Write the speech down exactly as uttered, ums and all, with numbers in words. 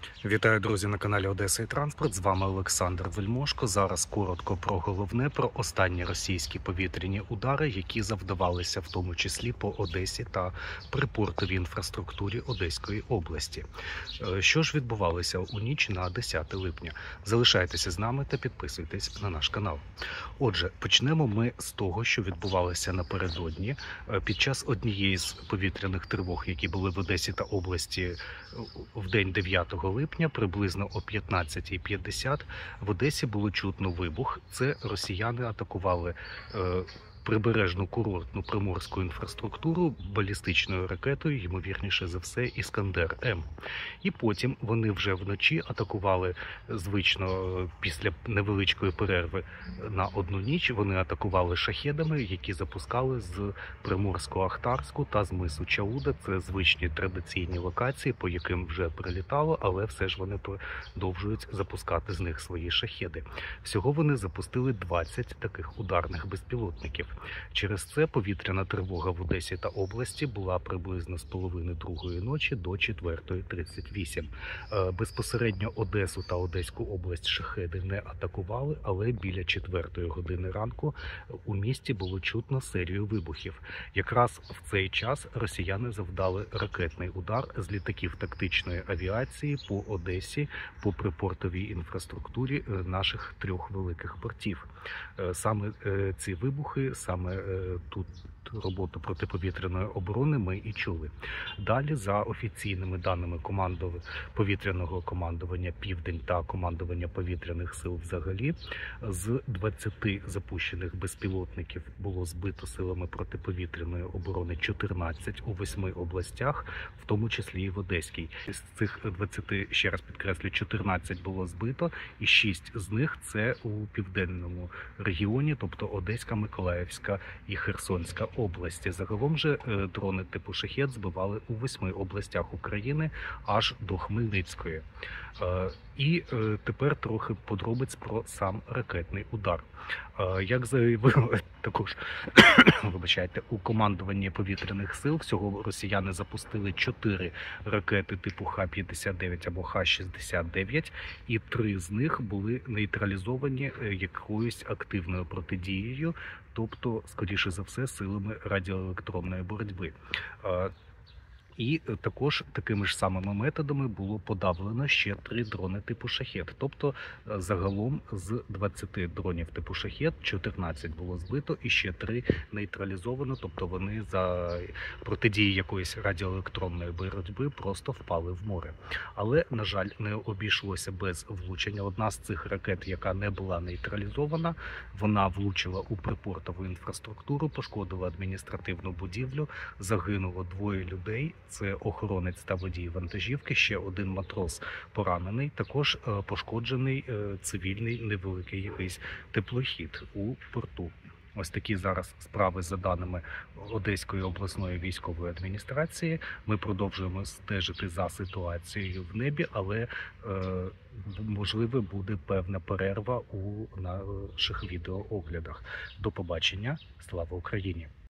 Вітаю, друзі, на каналі Одеса і Транспорт. З вами Олександр Вельмошко. Зараз коротко про головне, про останні російські повітряні удари, які завдавалися в тому числі по Одесі та припортовій інфраструктурі Одеської області. Е, Що ж відбувалося у ніч на десяте липня? Залишайтеся з нами та підписуйтесь на наш канал. Отже, почнемо ми з того, що відбувалося напередодні. Е, Під час однієї з повітряних тривог, які були в Одесі та області е, в день дев'ятого липня, приблизно о п'ятнадцятій п'ятдесят, в Одесі було чутно вибух. Це росіяни атакували е, прибережну курортну приморську інфраструктуру балістичною ракетою, ймовірніше за все, Іскандер М. І потім вони вже вночі атакували, звично е, після невеличкої перерви на одну ніч, вони атакували шахедами, які запускали з Приморсько-Ахтарську та з мису Чауда. Це звичні традиційні локації, по яким вже прилітало, але все ж вони продовжують запускати з них свої шахеди. Всього вони запустили двадцять таких ударних безпілотників. Через це повітряна тривога в Одесі та області була приблизно з половини другої ночі до четвертої тридцять вісім. Е, Безпосередньо Одесу та Одеську область шахеди не атакували, але біля четвертої години ранку у місті було чутно серію вибухів. Якраз в цей час росіяни завдали ракетний удар з літаків тактичної авіації по Одесі, по припортовій інфраструктурі е, наших трьох великих портів. Е, Саме е, ці вибухи, саме е, тут роботу протиповітряної оборони ми і чули. Далі, за офіційними даними командов... повітряного командування «Південь» та командування повітряних сил взагалі, з двадцяти запущених безпілотників було збито силами протиповітряної оборони чотирнадцять у восьми областях, в тому числі і в Одеській. З цих двадцяти, ще раз підкреслю, чотирнадцять було збито, і шість з них це у південному регіоні, тобто Одеська, Миколаївська і Херсонська області. Загалом же е, дрони типу «Шахед» збивали у восьми областях України аж до Хмельницької. Е, І е, тепер трохи подробиць про сам ракетний удар. Е, Як заявили також, вибачайте, у командуванні повітряних сил, всього росіяни запустили чотири ракети типу Х п'ятдесят дев'ять або Х шістдесят дев'ять, і три з них були нейтралізовані е, якоюсь активною протидією, тобто, скоріше за все, силами радіоелектронної боротьби. Е, І також такими ж самими методами було подавлено ще три дрони типу «Шахед». Тобто е, загалом з двадцяти дронів типу «Шахед» чотирнадцять було збито і ще три нейтралізовано, тобто вони за протидії якоїсь радіоелектронної боротьби просто впали в море. Але, на жаль, не обійшлося без влучення. Одна з цих ракет, яка не була нейтралізована, вона влучила у припортову інфраструктуру, пошкодила адміністративну будівлю, загинуло двоє людей. Це охоронець та водій вантажівки, ще один матрос поранений, також е, пошкоджений е, цивільний невеликий якийсь теплохід у порту. Ось такі зараз справи за даними Одеської обласної військової адміністрації. Ми продовжуємо стежити за ситуацією в небі, але е, можливо буде певна перерва у наших відеооглядах. До побачення. Слава Україні!